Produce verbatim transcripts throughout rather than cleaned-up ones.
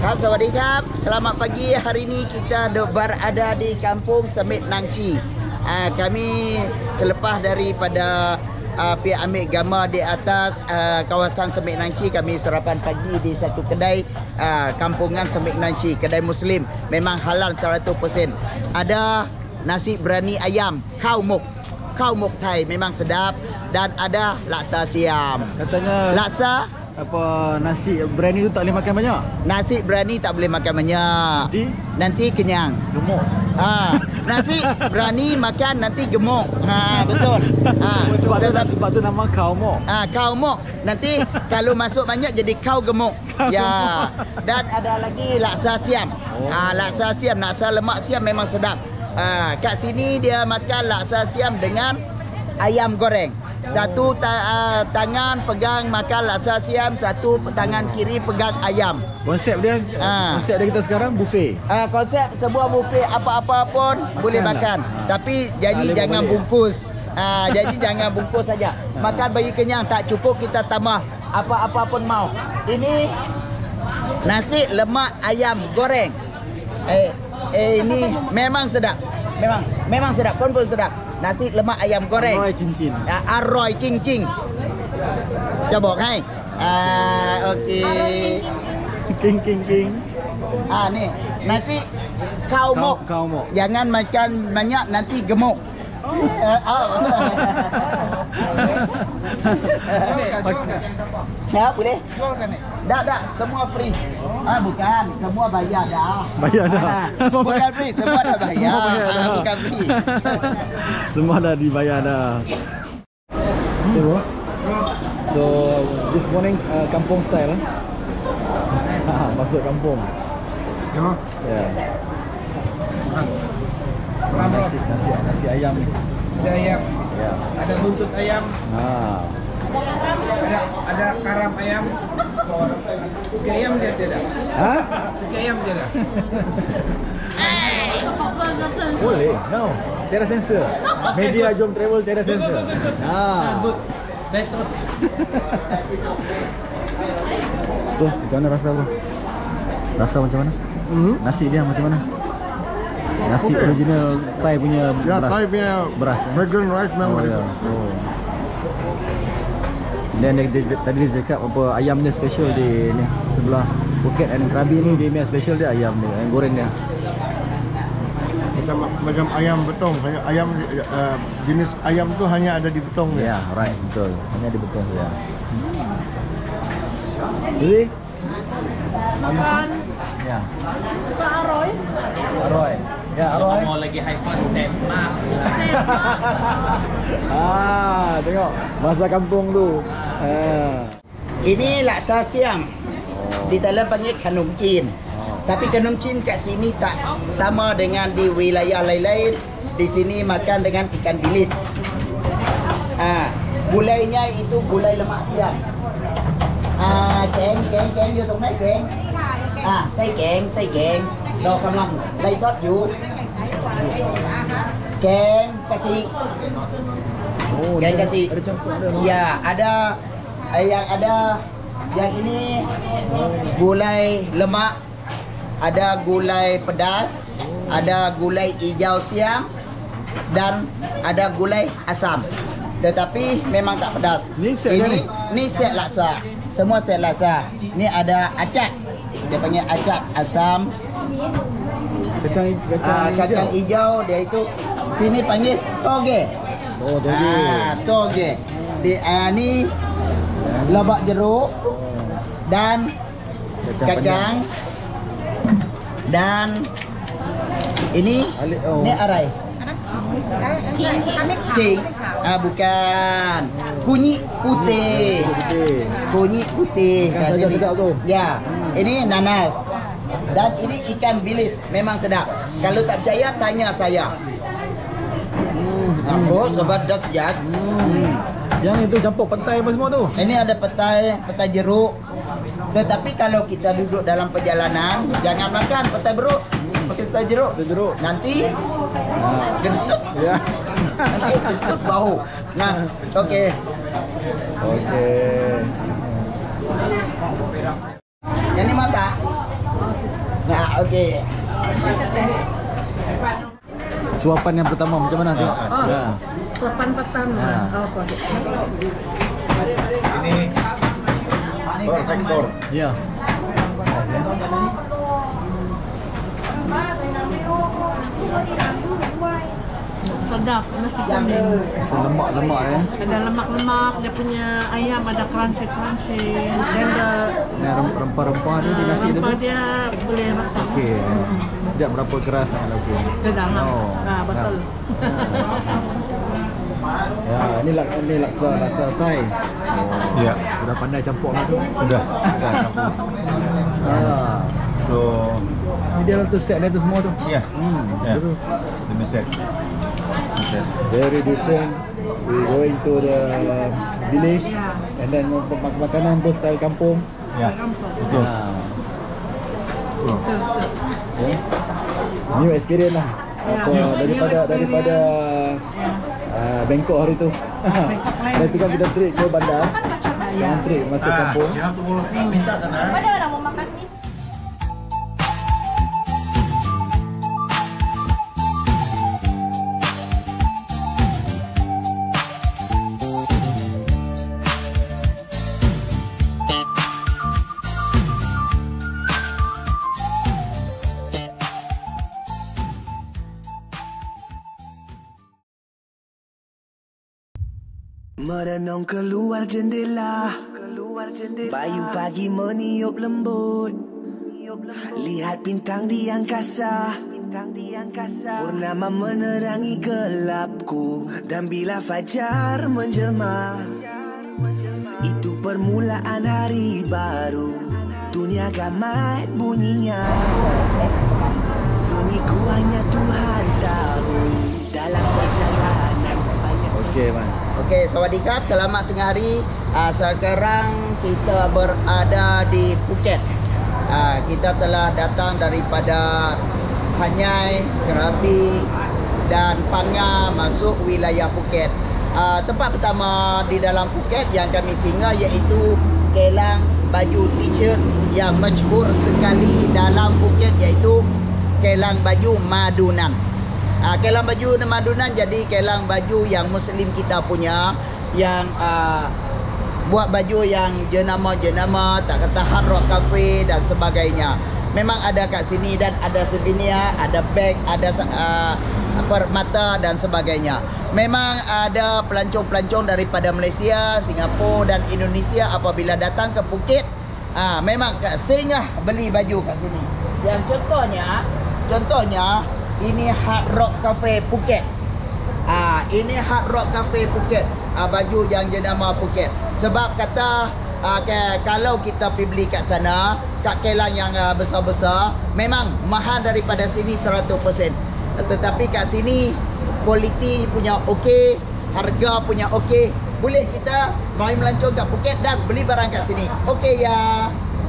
ครับสวัสดีครับ selamat pagi. Hari ini kita berada di Kampung Semit Nangci. Uh, kami selepas daripada uh, pihak ambil gambar di atas uh, kawasan Semit Nangci, kami sarapan pagi di satu kedai uh, kampungan Semit Nangci, kedai Muslim, memang halal seratus peratus. Ada nasi berani ayam, khao mok, khao mok Thai memang sedap, dan ada laksa siam. Katanya Laksa apa nasi berani tu tak boleh makan banyak. Nasi berani tak boleh makan banyak. Nanti Nanti kenyang. gemuk. Ha, nasi berani makan nanti gemuk. Ha, betul. Ha, Sebab tu, tetapi sebab tu nama khao mok. ha, kau mok. Nanti kalau masuk banyak jadi kau gemuk. Ya. Dan ada lagi laksa siam. Ha, laksa siam, laksa lemak siam memang sedap. Ha, kat sini dia makan laksa siam dengan ayam goreng. Satu ta uh, tangan pegang makan laksa siam, satu tangan kiri pegang ayam. Konsep dia, Ha. konsep dia kita sekarang buffet. Uh, konsep sebuah buffet, apa-apa pun makan boleh makan. Lah. Tapi janji Tak jangan boleh. bungkus. Uh, janji jangan bungkus saja. Makan bagi kenyang, tak cukup kita tambah apa-apa pun mau. Ini nasi lemak ayam goreng. Eh, eh ini memang sedap. Memang memang sedap, confirm sedap. Nasi lemak ayam goreng. Roy cincin. อ่ะอร่อยจริงๆจะบอกให้อ่าโอเค King king king. อ่านี่ nasi khao mok. Khao mok. Jangan makan banyak nanti gemuk. Eh, oh. Ya, boleh? Tak, tak, semua free. Ah, bukan, semua bayar dah. Bayar dah. Ah, bukan free, semua dah bayar. Semua bayar dah. Ah, bukan free. Semua dah dibayar dah. Okay, bro. So this morning uh, kampung style. Ha, masuk kampung. Ya. Ya. Nasi, nasi, nasi ayam ni. Ada ayam, Ya. ada buntut ayam, Ha. ada ada karam ayam. Kuki ayam dia tidak. Ha? Kuki ayam dia ada. Boleh. No. Tiada sensor. Media Jom Travel tiada sensor. Ha. Saya terus. So, macam mana rasa bro? Rasa macam mana? Hmm. Nasi dia macam mana? Nasi Okey. original Thai punya Ya, beras. Thai punya beras. eh? fragrant rice memang. Oh, ya. Oh. Dan dia, dia, tadi dia cakap apa ayam dia special di ni sebelah Phuket and Krabi ni, dia punya special dia ayam dia, ayam goreng dia. Macam macam ayam betong. Hanya ayam uh, jenis ayam tu hanya ada di betong Ya, dia. yeah, right, betul. Hanya di betul ya. Jadi Makan ya. Pak Aroy. Aroy. Ya, Aroy. Mau lagi hyper set mak. Ah, tengok masa kampung tu. Ah. Ini laksa siam. Di dalam panggil kanum cin. Oh. Tapi kanum cin kat sini tak sama dengan di wilayah lain-lain. Di sini makan dengan ikan bilis. Ah, gulainya itu gulai lemak siam. Ah, keng keng kengอยู่ตรงไหนแกงอ่าไส้แกงไส้แกงเรากำลังไล่ซอสอยู่แกงกะทิ Oh, Geng dia kati. ada campur dia. Ya, ada eh, yang ada yang ini gulai lemak, ada gulai pedas, ada gulai hijau siam, dan ada gulai asam. Tetapi memang tak pedas. Ni set dia ini ni? ni set laksa. Semua set laksa. Ni ada acak. Dia panggil acak asam. Kacang kacang, Ah, kacang hijau dia itu sini panggil toge. Oh, toge. Ah, toge. Di ah, ni lobak jeruk dan kacang, dan ini Alik, oh. ni arai. King. Ah, bukan. Kunyit putih. Putih. Kunyit putih. Ikan kat saja sini. sedap tu. Ya. Ini nanas. Dan ini ikan bilis, memang sedap. Kalau tak percaya tanya saya. Hmm, oh, sebab dah sejak. Hmm. Yang itu campur petai apa semua tu? Ini ada petai, petai jeruk. Tetapi kalau kita duduk dalam perjalanan, jangan makan petai beruk. Pakai petai jeruk. Petai jeruk. Nanti Ah. gentut. Ya. Nanti gentut bau. Nah, okey. Okey. Yang ni mata. Nah, okey. Suapan yang pertama macam mana tu? Oh, Ya. suapan pertama. Ha. Oh, kok. Ini perfektor. Ya. Sedap nasi kuning. Selemak-lemak ya. Ada lemak-lemak, dia punya ayam ada crunchy-crunchy. Dan the Yang rem- rempah-rempah dia di nasi tu. rempah dia boleh rasa. Okey. Tidak berapa keras sangat okey. Dia dalam. Oh. Ah, betul. Ya, ini lak ini laksa laksa Thai. Oh. Ya. Sudah pandai campur lah tu. Sudah. Sudah campur. Ah. So, Ini dia tu set dia tu semua tu. ya. Hmm. Ya. Betul. Demi set. Set. Very different. We going to the village and then mak- makanan pun style kampung. Ya. Betul. Ah. Betul. Ya. New experience lah. Ya, Apa new daripada experience. daripada uh, Bangkok hari tu. Dan tu kan kita trip ke bandar. Jangan trip masuk kampung. Ya, tu boleh minta sana. Mana orang mau makan ni? Merenung keluar jendela, keluar jendela. Bayu pagi meniup lembut. Lihat bintang di angkasa, bintang di angkasa. Purnama menerangi gelapku. Dan bila fajar menjelma, itu permulaan hari baru. Dunia gamat bunyinya. Sunyiku hanya Tuhan tahu. Dalam perjalanan banyak. Okey, man. Okey, sawadikap, selamat tengah hari. Uh, sekarang kita berada di Phuket. Uh, kita telah datang daripada Hanyai, Krabi dan Panga masuk wilayah Phuket. Uh, tempat pertama di dalam Phuket yang kami singgah iaitu Kelang Baju T-shirt yang masyhur sekali dalam Phuket iaitu Kelang Baju Madunan. Uh, Kelang Baju Madunan jadi kelang baju yang Muslim kita punya yang uh, buat baju yang jenama-jenama, tak kata Hard Rock Cafe dan sebagainya. Memang ada kat sini dan ada souvenir, ada beg, ada uh, permata dan sebagainya. Memang ada pelancong-pelancong daripada Malaysia, Singapura dan Indonesia apabila datang ke Phuket, uh, memang singgah beli baju kat sini. Yang contohnya, contohnya ini Hard Rock Cafe Phuket. Ah, ini Hard Rock Cafe Phuket. Ah, baju yang jenama Phuket. Sebab kata ah, ke, kalau kita pergi beli kat sana, kat Kelang yang ah, besar-besar, memang mahal daripada sini seratus peratus. Tetapi kat sini kualiti punya okey, harga punya okey. Boleh kita mari melancong kat Phuket dan beli barang kat sini. Okey ya.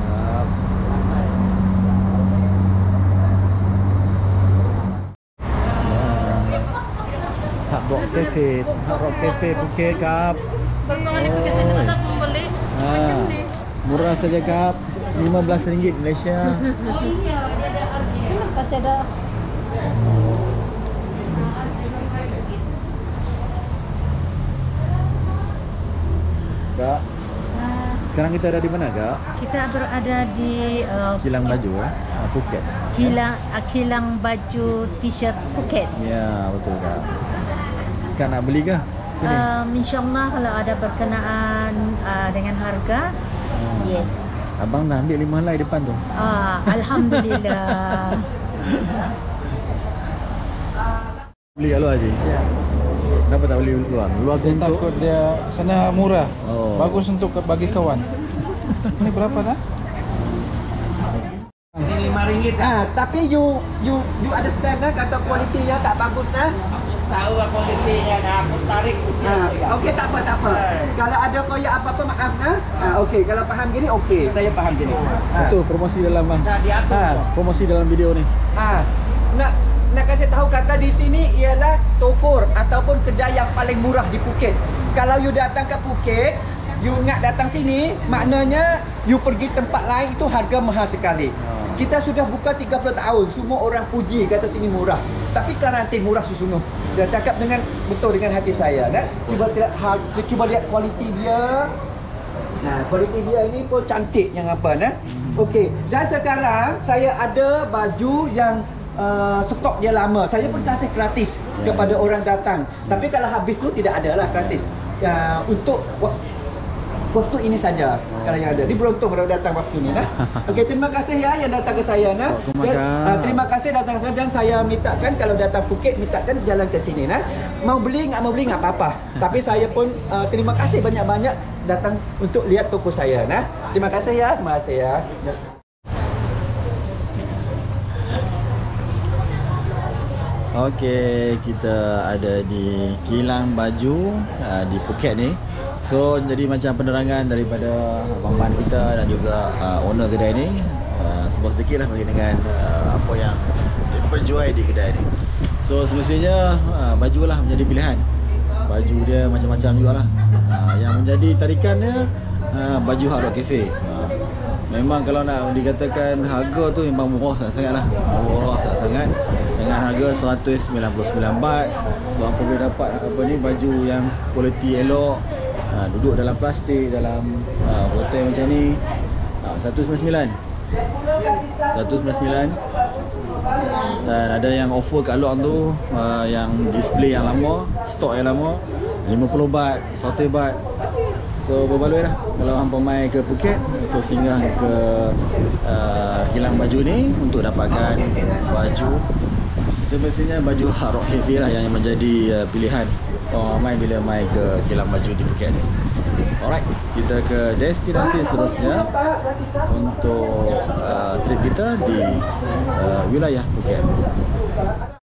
Hard Rock Cafe, Hard Rock Cafe Phuket kap. Kalau di Phuket sana kita membeli Ha. macam ni. Murah saja kap. lima belas ringgit Malaysia. Oh iya, kata dah. Kak, sekarang kita ada di mana kak? Kita berada di uh, Kilang Baju eh? Ah, Phuket. Kilang uh, Kilang Baju T-shirt Phuket. Ya, betul kak. Kak nak beli ke? Sini. Um, InsyaAllah kalau ada berkenaan uh, dengan harga, Hmm. yes. Abang dah ambil lima helai depan tu. Ah, Alhamdulillah. Beli kat luar Haji? Ya. Kenapa tak beli luar? Luar tu untuk Takut dia sana murah. Oh. Bagus untuk ke- bagi kawan. Ini berapa dah? Ini lima ringgit. Ah, tapi you you you understand dah kata kualitinya tak bagus dah. Tahu lah kualitinya dah. Aku tarik. Ah, okey tak apa tak apa. Kalau ada koyak apa-apa maaf nah. Ah, okey kalau faham gini okey. Saya faham gini. itu promosi dalam bang. Dah diatur. Ha, promosi dalam video ni. Ah, nak nak kasih tahu kata di sini ialah toko ataupun kedai yang paling murah di Phuket. Kalau you datang ke Phuket, you ingat datang sini, maknanya you pergi tempat lain itu harga mahal sekali. Kita sudah buka tiga puluh tahun. Semua orang puji kata sini murah. Tapi karantin murah sesungguh. Dia cakap dengan betul dengan hati saya kan. Cuba lihat cuba lihat kualiti dia. Nah, kualiti dia ini pun cantik yang apa nah. Okey. Dan sekarang saya ada baju yang uh, stok dia lama. Saya pun kasih gratis kepada orang datang. Tapi kalau habis tu tidak ada lah gratis. Uh, untuk waktu ini saja kalau yang ada. Dia beruntung kalau datang waktu ni nah. Okey, terima kasih ya yang datang ke saya nah. Dan, uh, terima kasih datang ke saya dan saya mintakan kalau datang Phuket mintakan jalan ke sini nah. Mau beli enggak mau beli enggak apa-apa. Tapi saya pun uh, terima kasih banyak-banyak datang untuk lihat toko saya nah. Terima kasih ya. Terima kasih ya. Okey, kita ada di kilang baju uh, di Phuket ni. So jadi macam penerangan daripada abang-abang kita dan juga uh, owner kedai ni, uh, sebuah sedikit lah bagi dengan uh, apa yang diperjual di kedai ni. So semestinya uh, baju lah menjadi pilihan. Baju dia macam-macam jugalah. Uh, yang menjadi tarikan dia uh, baju Hard Rock Cafe. Uh, memang kalau nak dikatakan harga tu memang murah sangat lah. Murah sangat dengan harga seratus sembilan puluh sembilan baht. So apa boleh dapat apa ni baju yang kualiti elok. Ha, duduk dalam plastik, dalam ha, botol macam ni ha, seratus sembilan puluh sembilan seratus sembilan puluh sembilan. Dan ada yang offer kat luar tu uh, yang display yang lama, stok yang lama lima puluh baht, seratus baht. So berbaloi lah kalau hampa mai ke Phuket. So singgah ke uh, kilang baju ni untuk dapatkan baju. Semestinya baju Hard Rock Cafe lah yang menjadi uh, pilihan orang ramai bila mai ke kilang baju di Phuket ni. Alright, kita ke destinasi seterusnya untuk uh, trip kita di uh, wilayah Phuket.